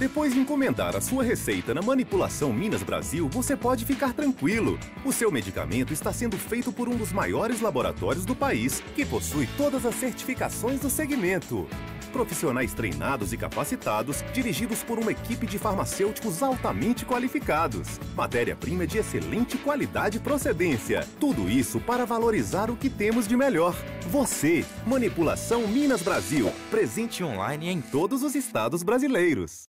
Depois de encomendar a sua receita na Manipulação Minas Brasil, você pode ficar tranquilo. O seu medicamento está sendo feito por um dos maiores laboratórios do país, que possui todas as certificações do segmento. Profissionais treinados e capacitados, dirigidos por uma equipe de farmacêuticos altamente qualificados. Matéria-prima de excelente qualidade e procedência. Tudo isso para valorizar o que temos de melhor. Você, Manipulação Minas Brasil, presente online em todos os estados brasileiros.